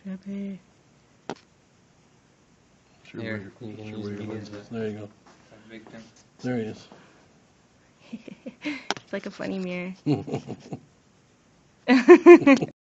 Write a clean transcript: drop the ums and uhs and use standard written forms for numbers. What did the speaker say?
Treppy. Here, you can use me as a There you go. victim. There he is. It's like a funny mirror.